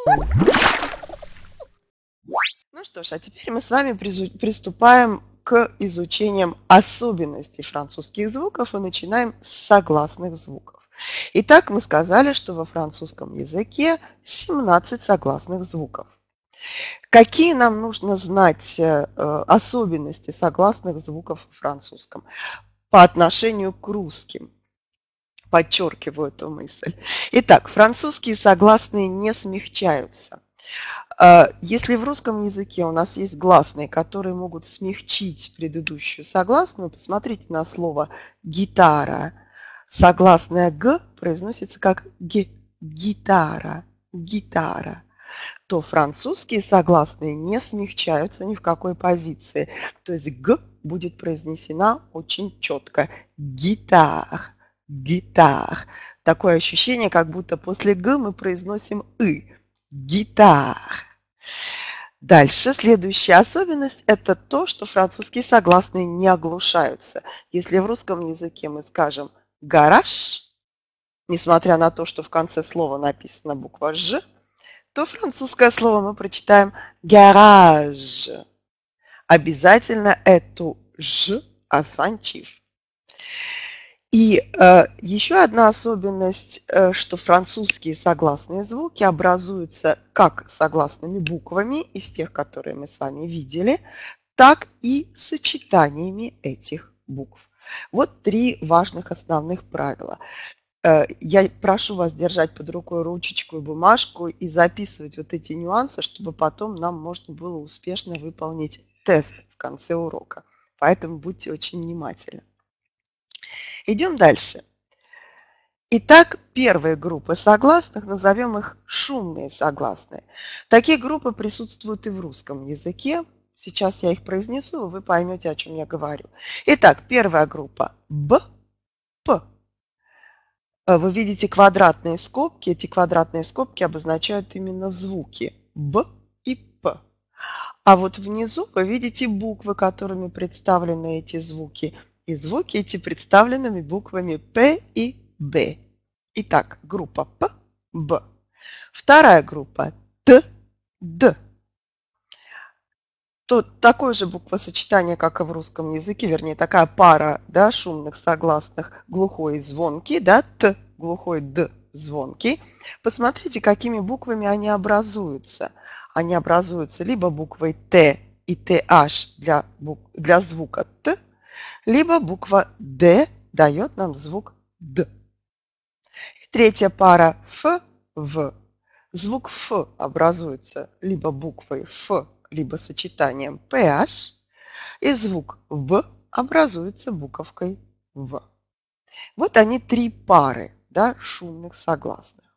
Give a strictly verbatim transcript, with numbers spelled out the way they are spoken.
Ну что ж, а теперь мы с вами приступаем к изучению особенностей французских звуков и начинаем с согласных звуков. Итак, мы сказали, что во французском языке семнадцать согласных звуков. Какие нам нужно знать э, особенности согласных звуков в французском по отношению к русским? Подчеркиваю эту мысль. Итак, французские согласные не смягчаются. Если в русском языке у нас есть гласные, которые могут смягчить предыдущую согласную, посмотрите на слово «гитара». Согласная «г» произносится как «г», «гитара», «гитара». То французские согласные не смягчаются ни в какой позиции. То есть «г» будет произнесена очень четко. «Гитар», «гитар». Такое ощущение, как будто после «г» мы произносим «ы». Гитар. Дальше, следующая особенность – это то, что французские согласные не оглушаются. Если в русском языке мы скажем «гараж», несмотря на то, что в конце слова написана буква «ж», то французское слово мы прочитаем «гараж», обязательно эту «ж» осванчив. И э, еще одна особенность, э, что французские согласные звуки образуются как согласными буквами из тех, которые мы с вами видели, так и сочетаниями этих букв. Вот три важных основных правила. Э, я прошу вас держать под рукой ручечку и бумажку и записывать вот эти нюансы, чтобы потом нам можно было успешно выполнить тест в конце урока. Поэтому будьте очень внимательны. Идем дальше. Итак, первые группы согласных, назовем их шумные согласные. Такие группы присутствуют и в русском языке. Сейчас я их произнесу, и вы поймете, о чем я говорю. Итак, первая группа Б, П. Вы видите квадратные скобки. Эти квадратные скобки обозначают именно звуки Б и П. А вот внизу вы видите буквы, которыми представлены эти звуки. И звуки эти представлены буквами П и Б. Итак, группа П, Б. Вторая группа Т, Д. Тут такое же буквосочетание, как и в русском языке, вернее, такая пара, да, шумных согласных, глухой и звонкий, да, Т, глухой, Д, звонкий. Посмотрите, какими буквами они образуются. Они образуются либо буквой Т и ТH для, для звука Т, либо буква Д дает нам звук Д. И третья пара Ф, В. Звук Ф образуется либо буквой Ф, либо сочетанием PH. И звук В образуется буковкой В. Вот они три пары, да, шумных согласных.